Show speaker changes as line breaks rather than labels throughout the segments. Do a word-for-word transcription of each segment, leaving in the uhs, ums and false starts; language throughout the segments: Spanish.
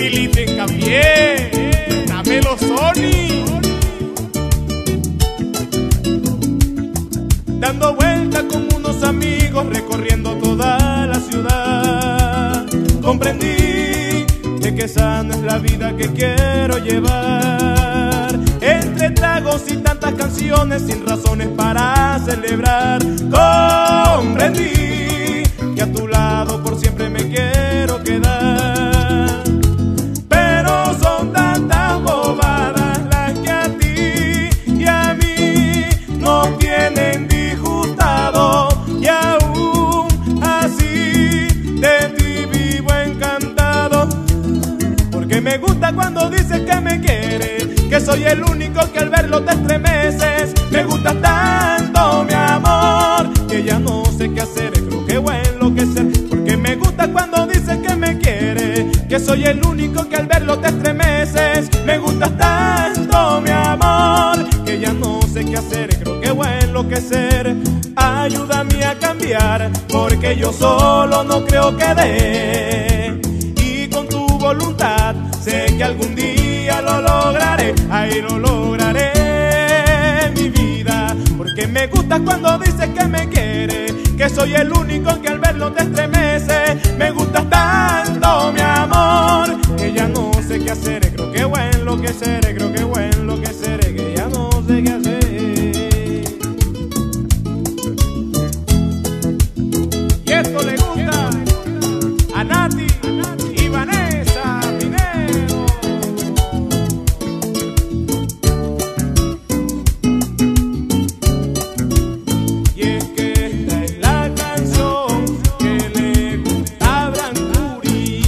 Filito en Café, dámelo Sony. Dando vueltas con unos amigos, recorriendo toda la ciudad, comprendí que, que esa no es la vida que quiero llevar. Entre tragos y tantas canciones, sin razones para celebrar, comprendí que a tu lado por siempre me quiero quedar. Pero son tantas bobadas las que a ti y a mí nos tienen disgustado, y aún así de ti vivo encantado. Porque me gusta cuando dices que me quieres, que soy el único que al verlo te estremeces. Me gustas tanto, mi amor, que ya no sé qué hacer, creo que voy a enloquecer. Porque me gusta cuando dices que me quieres, que soy el único que al verlo te estremeces. Me gustas tanto, mi amor, que ya no sé qué hacer, creo que voy a enloquecer. Ayúdame a cambiar, porque yo solo no creo que dé. Y con tu voluntad sé que algún día lo lograré, ahí lo lograré, mi vida. Porque me gusta cuando dices que me quieres, que soy el único que al verlo te estremece. Me gustas tanto, mi amor, que ya no sé qué hacer, creo que voy a enloquecer, creo que voy a enloquecer, que ya no sé qué hacer. Y esto le gusta a Nati y Vanessa Pinero. Y es que esta es la canción que le gusta a Brancuri.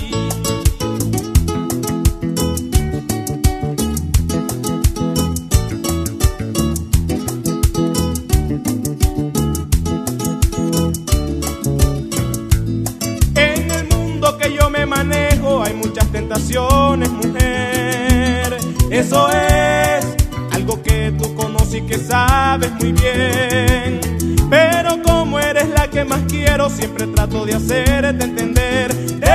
En el mundo que yo me manejo hay muchas tentaciones, mujer. Eso es algo que tú conoces y que sabes muy bien. Pero como eres la que más quiero, siempre trato de hacerte entender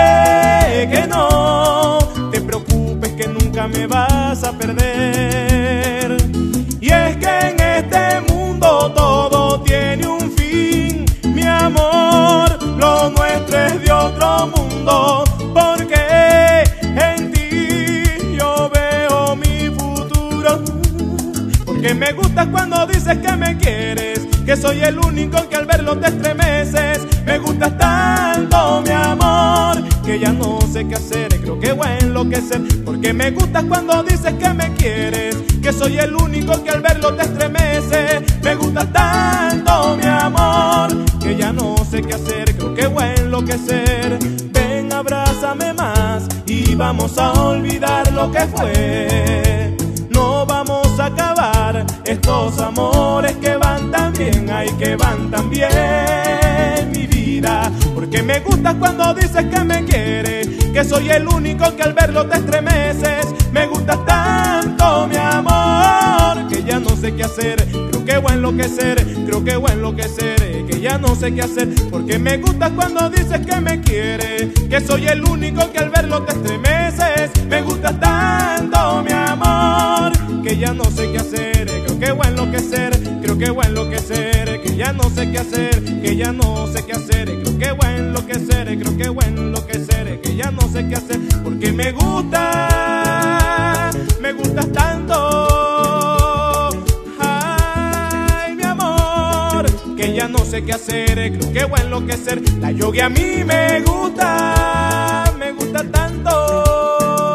eh, que no te preocupes, que nunca me vas a perder. Y es que en este mundo todo tiene un fin, mi amor, lo nuestro es de otro mundo. Porque en ti yo veo mi futuro. Porque me gustas cuando dices que me quieres, que soy el único que al verlo te estremeces. Me gustas tanto, mi amor, que ya no sé qué hacer, creo que voy a enloquecer. Porque me gustas cuando dices que me quieres, que soy el único que al verlo te estremece. Me gustas tanto, mi amor, que ya no sé qué hacer, creo que voy a enloquecer. Ven, abrázame más y vamos a olvidar lo que fue. No vamos a acabar estos amores que van tan bien, ay, que van tan bien, mi vida. Porque me gustas cuando dices que me quieres, que soy el único que al verlo te estremeces. Me gustas tanto, mi amor, que ya no sé qué hacer, creo que voy a enloquecer, creo que voy a enloquecer, que ya no sé qué hacer. Porque me gustas cuando dices que me quieres, que soy el único que al verlo te estremeces. Me gustas tanto, mi amor, que ya no sé qué hacer, creo que voy a enloquecer, creo que voy a enloquecer, que ya no sé qué hacer, que ya no sé qué hacer, creo que voy a enloquecer, creo que voy a enloquecer, que ya no sé qué hacer. Porque me gusta, me gustas tanto, ay, mi amor, que ya no sé qué hacer, creo que voy a enloquecer. La yogi a mí me gusta, me gusta tanto,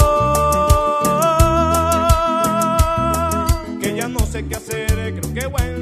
que ya no sé qué hacer, creo que voy a